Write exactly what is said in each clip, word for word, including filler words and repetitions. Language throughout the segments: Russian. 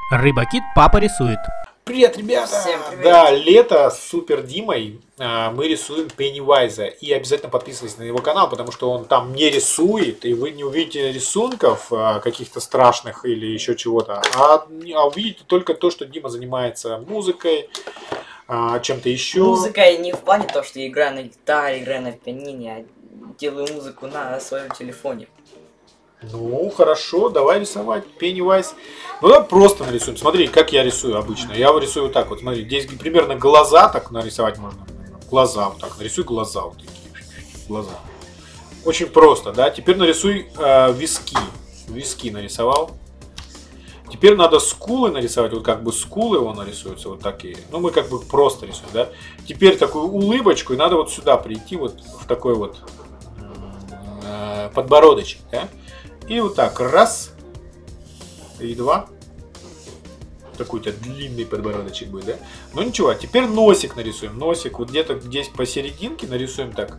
Рыбакит папа рисует. Привет, ребята! Всем привет! Да, лето с Супер Димой. а, Мы рисуем Пеннивайза. И обязательно подписывайтесь на его канал, потому что он там не рисует, и вы не увидите рисунков а, каких-то страшных или еще чего-то, а, а увидите только то, что Дима занимается музыкой, а, чем-то еще. Музыка не в плане того, что я играю на гитаре, играю на пианине, а делаю музыку на своем телефоне. Ну, хорошо, давай рисовать. Пеннивайз. Ну, давай просто нарисуем. Смотри, как я рисую обычно. Я рисую вот так вот. Смотри, здесь примерно глаза так нарисовать можно. Глаза вот так. Нарисуй глаза вот такие. Глаза. Очень просто, да? Теперь нарисуй э, виски. Виски нарисовал. Теперь надо скулы нарисовать. Вот как бы скулы его нарисуются вот такие. Ну, мы как бы просто рисуем, да? Теперь такую улыбочку. И надо вот сюда прийти. Вот в такой вот э, подбородочек, да? И вот так, раз, и два. Такой у тебя длинный подбородочек будет, да? Ну ничего, теперь носик нарисуем. Носик вот где-то здесь посерединке нарисуем так.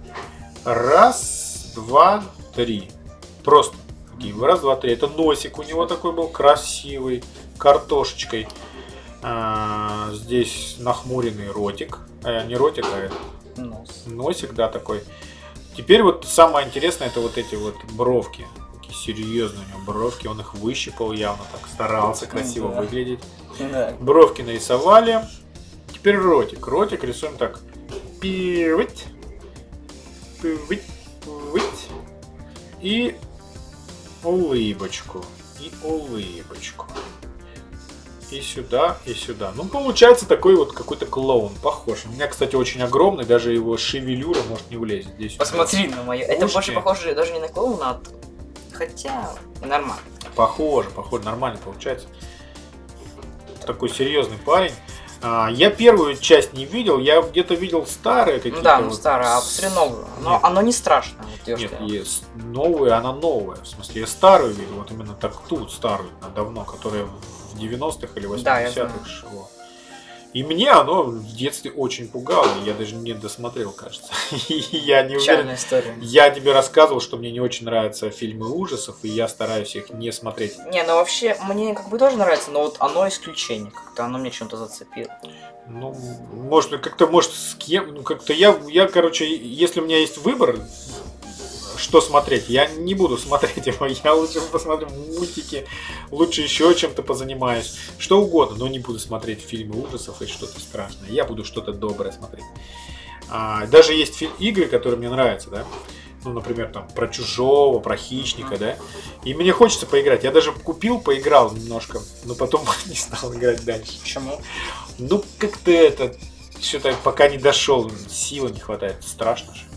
Раз, два, три. Просто. Раз, два, три. Это носик у него такой был красивый, картошечкой. А, здесь нахмуренный ротик. А, не ротик, а Нос. носик, да, такой. Теперь вот самое интересное, это вот эти вот бровки. Серьезно, у него бровки, он их выщипал явно, так старался красиво да. выглядеть. Да. Бровки нарисовали. Теперь ротик. Ротик рисуем так. Пивыть. Пивыть. Пивыть. И улыбочку. И улыбочку. И сюда, и сюда. Ну, получается такой вот какой-то клоун. Похож. У меня, кстати, очень огромный, даже его шевелюра может не влезть. Здесь Посмотри на мое. Это ушки. больше похоже даже не на клоуна, а... Хотя нормально. Похоже, похоже, нормально получается. Такой серьезный парень. А, я первую часть не видел, я где-то видел старые какие-то. Ну да, ну вот... старое, а посмотри новую. Но оно не страшно. Вот Нет, есть новая, она новая. В смысле, я старую видел, вот именно так тут старую, давно, которая в девяностых или восьмидесятых шло. И мне оно в детстве очень пугало, я даже не досмотрел, кажется. Я не уверен. История. Я тебе рассказывал, что мне не очень нравятся фильмы ужасов, и я стараюсь их не смотреть. Не, ну вообще, мне как бы тоже нравится, но вот оно исключение, как-то оно мне чем-то зацепило. Ну, может, как-то, может, с кем, ну, как-то я, я, короче, если у меня есть выбор, что смотреть, я не буду смотреть его, я лучше посмотрю мультики, лучше еще чем-то позанимаюсь, что угодно, но не буду смотреть фильмы ужасов и что-то страшное, я буду что-то доброе смотреть. А, даже есть фильм, игры, которые мне нравятся, да, ну, например, там, про Чужого, про Хищника, да, и мне хочется поиграть, я даже купил, поиграл немножко, но потом не стал играть дальше. Почему? Ну, как-то это, что-то пока не дошел, силы не хватает, страшно же.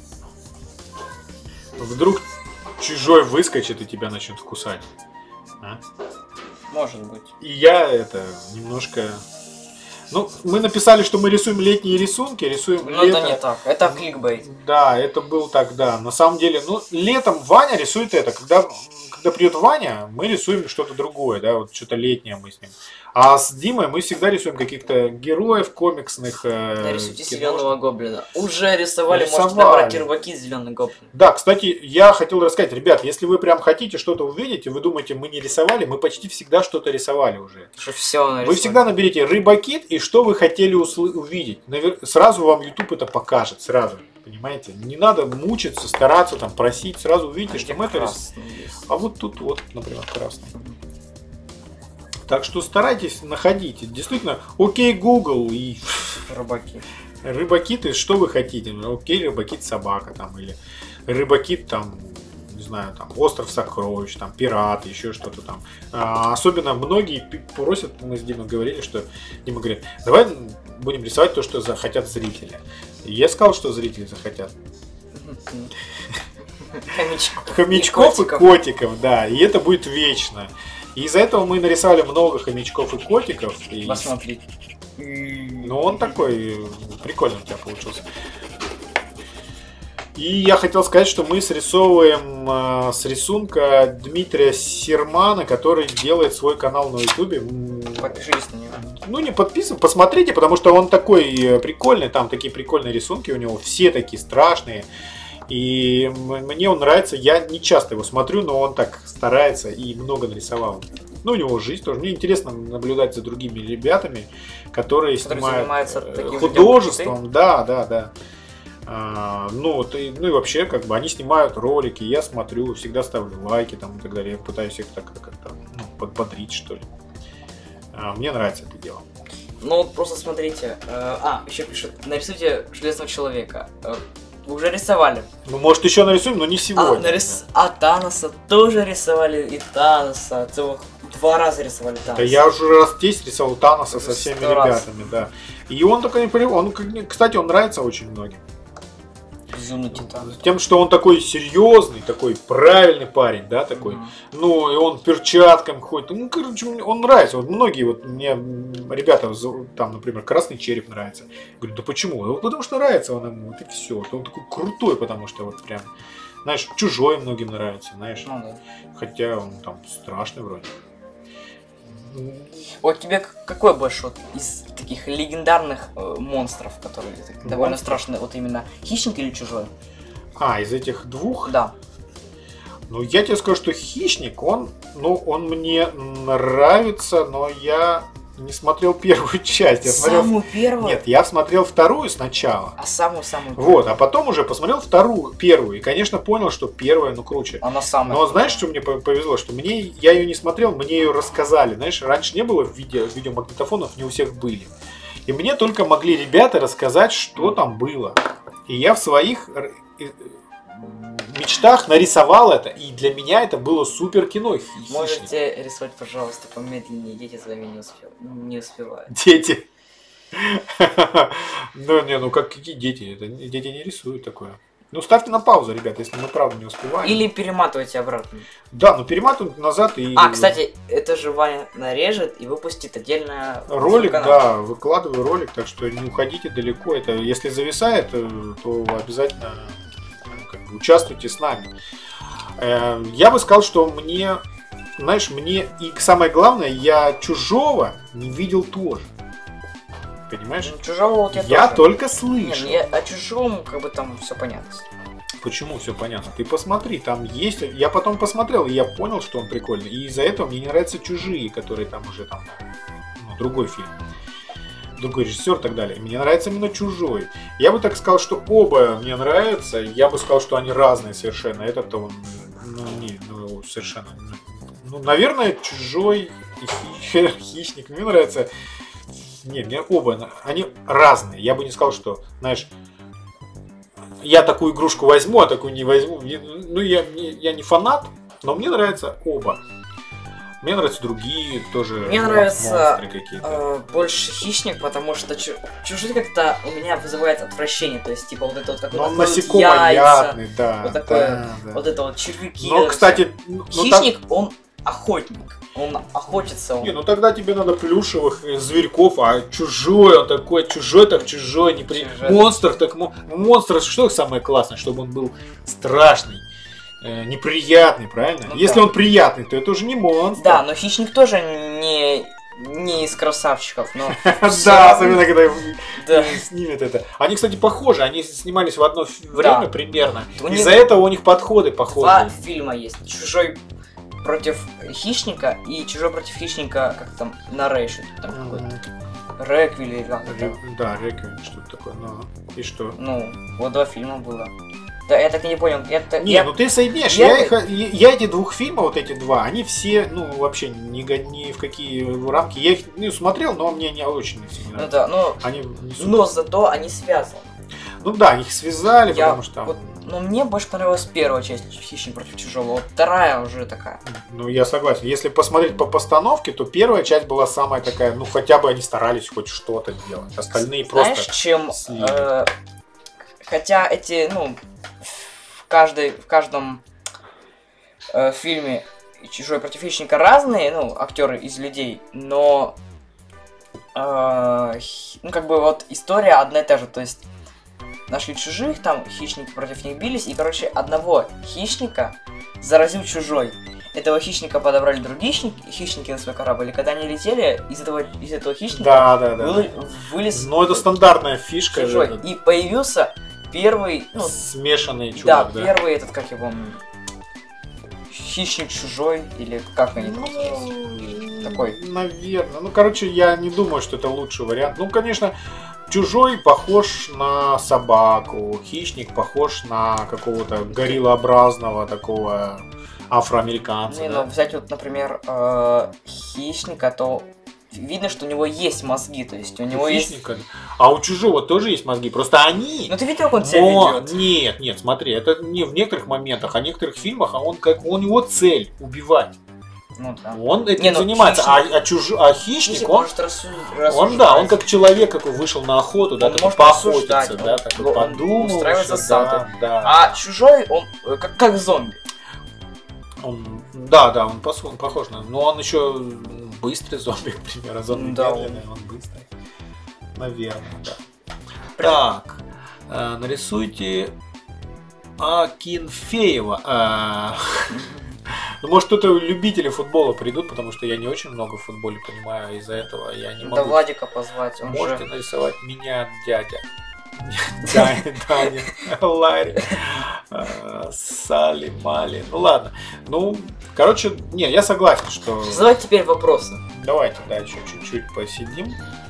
Вдруг чужой выскочит и тебя начнет кусать. А? Может быть. И я это немножко... Ну, мы написали, что мы рисуем летние рисунки, рисуем Ну лето. это не так, это кликбейт. Да, это был так, да. На самом деле, ну, летом Ваня рисует это. Когда, когда придет Ваня, мы рисуем что-то другое, да, вот что-то летнее мы с ним. А с Димой мы всегда рисуем каких-то героев комиксных. Э, Нарисуйте зеленого гоблина. Уже рисовали, Нарисовали. можете набрать рыбаки зеленый гоблин. Да, кстати, я хотел рассказать, ребят, если вы прям хотите что-то увидеть, и вы думаете, мы не рисовали, мы почти всегда что-то рисовали уже. Что все нарисовали. Вы всегда наберите Рыбакит и что вы хотели увидеть. Навер... Сразу вам YouTube это покажет, сразу. Понимаете? Не надо мучиться, стараться, там, просить, сразу увидите, а что мы это рисуем. А вот тут вот, например, красный. Так что старайтесь, находите. Действительно, окей, Google и... Рыбаки. Рыбакит, и что вы хотите? Окей, Рыбакит собака, там, или Рыбакит, там, не знаю, там, Остров сокровищ, там, пираты, еще что-то там. А, особенно многие просят, мы с Димой говорили, что Дима говорит, давай будем рисовать то, что захотят зрители. И я сказал, что зрители захотят. Хомячков. Хомячков и котиков. и котиков, да, и это будет вечно. И из-за этого мы нарисовали много хомячков и котиков. И... Посмотри. Ну, он такой прикольный у тебя получился. И я хотел сказать, что мы срисовываем э, с рисунка Дмитрия Сермана, который делает свой канал на ютубе. Подпишись на него. Ну, не подписан, посмотрите, потому что он такой прикольный, там такие прикольные рисунки у него, все такие страшные. И мне он нравится, я не часто его смотрю, но он так старается и много нарисовал. Ну, у него жизнь тоже. Мне интересно наблюдать за другими ребятами, которые, которые снимают э, художеством. Да, да, да. А, ну, ты, ну и вообще, как бы, они снимают ролики, я смотрю, всегда ставлю лайки там и так далее. Я пытаюсь их так как-то ну, подбодрить, что ли. А, мне нравится это дело. Ну вот просто смотрите. Э, а, еще пишут, нарисуйте Железного Человека. Э, вы уже рисовали. Ну, может, еще нарисуем, но не сегодня. А, нарис... а Таноса тоже рисовали, и Таноса. Целых два раза рисовали Таноса. Да я уже раз здесь рисовал Таноса со всеми ребятами, раз. Да. И он такой, он, кстати, он нравится очень многим. Безумный титан. Тем, что он такой серьезный, такой правильный парень, да, такой. Mm-hmm. Ну, и он перчатками ходит. Ну, короче, он нравится. Вот многие, вот мне ребята, там, например, Красный Череп нравится. Говорю, да почему? Да потому что нравится он ему, вот и все. Он такой крутой, потому что вот прям, знаешь, Чужой многим нравится, знаешь. Ну, да. Хотя он там страшный вроде. Вот тебе какой больше вот из таких легендарных э, монстров, которые так, довольно страшные, вот именно Хищник или Чужой? А, из этих двух? Да. Ну, я тебе скажу, что Хищник, он, ну, он мне нравится, но я не смотрел первую часть. Я самую смотрел... первую? Нет, я смотрел вторую сначала. А самую-самую первую? Вот, а потом уже посмотрел вторую, первую. И, конечно, понял, что первая, ну, круче. Она самая. Но знаешь, что мне повезло? Что мне, я ее не смотрел, мне ее рассказали. Знаешь, раньше не было видео, видеомагнитофонов, не у всех были. И мне только могли ребята рассказать, что там было. И я в своих мечтах нарисовал это, и для меня это было супер кино. Хищник. Можете рисовать, пожалуйста, помедленнее, дети за вами не, успев... не успевают. Дети. Ну, не, ну как какие дети? Это дети не рисуют такое. Ну, ставьте на паузу, ребята, если мы правда не успеваем. Или перематывайте обратно. Да, ну перематывайте назад и... А, кстати, это же Ваня нарежет и выпустит отдельно... Ролик, да, выкладываю ролик, так что не уходите далеко. Это, если зависает, то обязательно как бы, участвуйте с нами. Я бы сказал, что мне, знаешь, мне и самое главное, я Чужого не видел тоже. Понимаешь? Ну, Чужого вот я, я тоже. только слышал. Нет, я о Чужом как бы там все понятно. Почему все понятно? Ты посмотри, там есть. Я потом посмотрел, и я понял, что он прикольный. И из-за этого мне не нравятся Чужие, которые там уже там ну, другой фильм, другой режиссер и так далее. Мне нравится именно Чужой. Я бы так сказал, что оба мне нравятся. Я бы сказал, что они разные совершенно. Этот-то он ну, не, ну, совершенно. Ну, наверное, Чужой и Хищник мне нравятся. Не, мне оба, они разные. Я бы не сказал, что, знаешь, я такую игрушку возьму, а такую не возьму. Ну, я, я не фанат, но мне нравятся оба. Мне нравятся другие тоже. Мне нравится э, больше Хищник, потому что Чужой как-то у меня вызывает отвращение. То есть, типа, вот это вот как он насекомоядный, да. Вот такое, да, да. Вот это вот червяки. Но, кстати, ну, Хищник, так... он охотник. Он охотится. Он... Не, ну тогда тебе надо плюшевых зверьков, а Чужой, он такой, Чужой так Чужой, не при... Монстр так монстр, что самое классное, чтобы он был страшный, э, неприятный, правильно? Ну, если да. он приятный, то это уже не монстр. Да, но Хищник тоже не, не из красавчиков, но... Да, особенно когда снимет это. Они, кстати, похожи, они снимались в одно время примерно. Из-за этого у них подходы похожи. Два фильма есть. Чужой против Хищника и Чужой против Хищника, как там, Narration, там mm-hmm. какой-то Реквиль или как это. Да, Реквиль, что-то такое, ну, и что? Ну, вот два фильма было. Да, я так и не понял. Это, не, я... ну ты соединяешь, я, я, их, я эти двух фильмов, вот эти два, они все, ну, вообще ни, ни в какие рамки, я их ну, смотрел, но мне не очень не нравятся. Ну да, но, они но зато они связаны. Ну да, их связали, я, потому что... Вот, ну, мне больше понравилась первая часть «Хищник против Чужого», вот вторая уже такая. Ну, я согласен. Если посмотреть по постановке, то первая часть была самая такая, ну, хотя бы они старались хоть что-то делать. Остальные Знаешь, просто... чем... Э, хотя эти, ну, в, каждой, в каждом э, фильме «Чужой против Хищника» разные, ну, актеры из людей, но... Э, ну, как бы вот история одна и та же, то есть... Нашли чужих, там хищники против них бились, и, короче, одного хищника заразил Чужой. Этого хищника подобрали другие хищники, хищники на свой корабль, и когда они летели, из этого, из этого хищника да, да, да. Вы, вылез... Ну, это стандартная фишка. Чужой. Это... И появился первый... Ну, смешанный чувак, да? Да, первый этот, как его... Хищник чужой, или как они там называются? Ну, Такой. наверное. Ну, короче, я не думаю, что это лучший вариант. Ну, конечно, чужой похож на собаку, хищник похож на какого-то гориллообразного такого афроамериканца. Не, да? ну взять вот, например, э, хищника, то видно, что у него есть мозги, то есть у него есть... Хищника. А у чужого тоже есть мозги, просто они... Ну ты видел, как он себя Но- ведет? Нет, нет, смотри, это не в некоторых моментах, а в некоторых фильмах, а он как у него цель убивать. Ну да. Он этим Не, ну, занимается, хищник- а, а, чуж... а хищник, Хищник он, может рассу- он, рассуждать. да, он как человек, какой вышел на охоту, да, Он такой может поохотиться, рассуждать, да, он- такой он подумал, устраивает что засады. да, да. А чужой, он э, как, как зомби. Он, да, да, он, пос- он похож на, но он еще быстрый зомби, к примеру, зомби Да, медленный, он быстрый, наверное, да. Так, э, нарисуйте Акинфеева. А, ну, может, кто-то любители футбола придут, потому что я не очень много в футболе понимаю, из-за этого я не могу. Да Владика позвать, он Можете же... нарисовать меня, дядя. Даня, Даня, Ларри, э, Сали, Мали. Ну ладно. Ну, короче, не, я согласен, что... Задавайте теперь вопросы. Давайте, да, еще чуть-чуть посидим.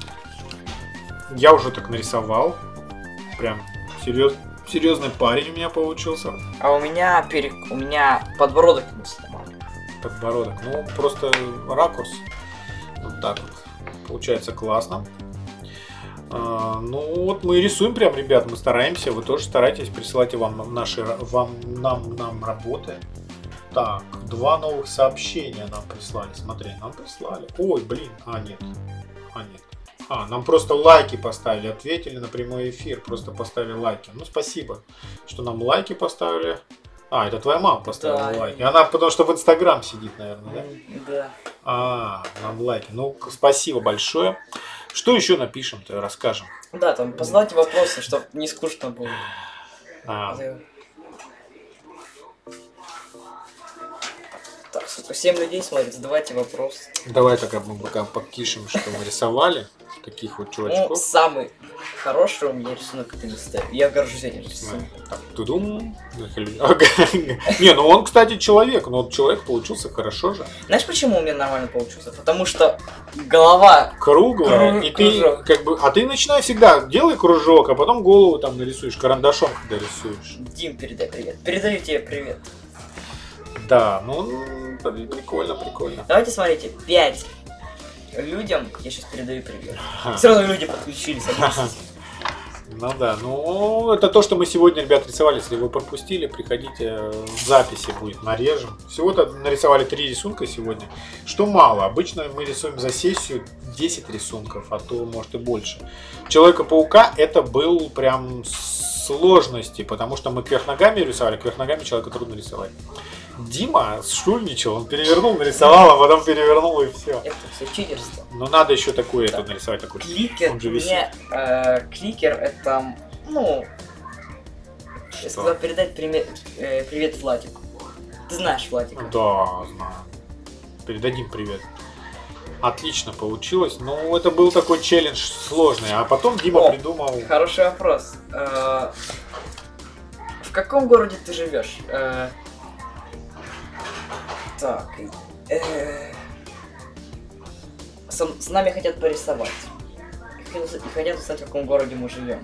Я уже так нарисовал. Прям серьез... серьезный парень у меня получился. А у меня перек... у меня подбородок не сломали. Подбородок. Ну, просто ракурс. Вот так вот. Получается классно. А, ну вот мы рисуем прям, ребят, мы стараемся. Вы тоже старайтесь, присылайте вам наши, вам, нам, нам работы. Так, два новых сообщения нам прислали. Смотри, нам прислали. Ой, блин, а нет, а нет. А, нам просто лайки поставили, ответили на прямой эфир, просто поставили лайки. Ну, спасибо, что нам лайки поставили. А, это твоя мама поставила Да. лайки. Она потому что в Инстаграм сидит, наверное, да? Да. А, нам лайки. Ну, спасибо большое. Что еще напишем-то, расскажем? Да, там позадавайте вопросы, чтобы не скучно было. А, Так, сколько? семь людей смотрит, задавайте вопрос. давай тогда мы пока покишем, что мы рисовали. Таких вот Ну, чувачков. самый хороший у меня рисунок это не ставь. Я горжусь этим рисунком. Тудум. Не, ну он, кстати, человек. Но человек получился хорошо же. Знаешь, почему у меня нормально получился? Потому что голова... Круглая. Кру- И ты кружок. как бы. А ты начинай всегда, делай кружок, а потом голову там нарисуешь карандашом, когда рисуешь. Дим, передай привет. Передаю тебе привет. Да, ну блин, прикольно, прикольно. Давайте смотрите, пять людям я сейчас передаю привет. Сразу люди подключились. объясните. Ну да, ну это то, что мы сегодня, ребят, рисовали. Если вы пропустили, приходите, в записи будет, нарежем. Всего-то нарисовали три рисунка сегодня, что мало. Обычно мы рисуем за сессию десять рисунков, а то может и больше. Человека-паука это был прям сложности, потому что мы кверх ногами рисовали, кверх ногами человека трудно рисовать. Дима шульничал, он перевернул, нарисовал, а потом перевернул и все. Это все читерство. Но надо еще такое Да. это нарисовать, такой. Кликер, Он же висит. мне, э, кликер это, ну, я сказал передать примет- э, привет Владику. Ты знаешь Владика? Да, знаю. Передадим привет. Отлично получилось. Ну, это был такой челлендж сложный. А потом Дима О, придумал... Хороший вопрос. Э, В каком городе ты живешь? Э, Так. э, С с нами хотят порисовать. И хотят- и хотят узнать, в каком городе мы живем.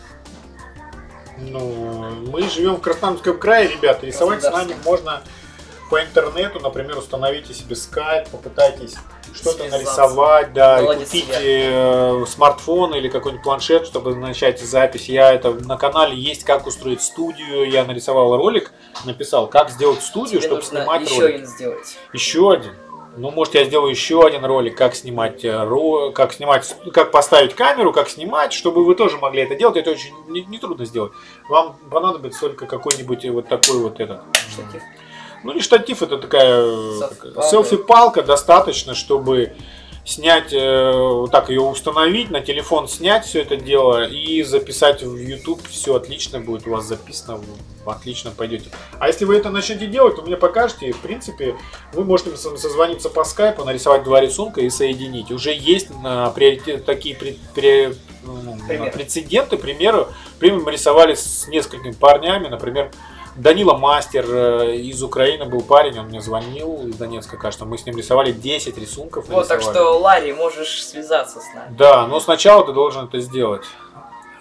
Ну, мы живем в Краснодарском крае, ребята. Рисовать с нами можно по интернету. Например, установите себе скайп, попытайтесь что-то Связаться. нарисовать, да, и Молодец, купите я. э, смартфон или какой-нибудь планшет, чтобы начать запись. Я это на канале есть, как устроить студию. Я нарисовал ролик, написал, как сделать студию, Тебе чтобы нужно снимать еще ролик. один сделать. Еще один. Ну, может, я сделаю еще один ролик, как снимать, э, ро- как снимать, как поставить камеру, как снимать, чтобы вы тоже могли это делать. Это очень не- нетрудно сделать. Вам понадобится только какой-нибудь вот такой вот этот. Штатив. Ну, не штатив, это такая Селфи-палка. селфи-палка, достаточно, чтобы снять, э, вот так ее установить, на телефон снять все это дело и записать в YouTube. Все отлично будет у вас записано, вы отлично пойдете. А если вы это начнете делать, то мне покажете, и в принципе вы можете со- созвониться по скайпу, нарисовать два рисунка и соединить. Уже есть на приоритет, такие при- при- ну, Пример. прецеденты, примеры. Пример мы рисовали с несколькими парнями, например, Данила Мастер э, из Украины был парень, он мне звонил из Донецка, кажется, мы с ним рисовали десять рисунков. Вот, так нарисовали. что, Ларри, можешь связаться с нами. Да, но сначала ты должен это сделать.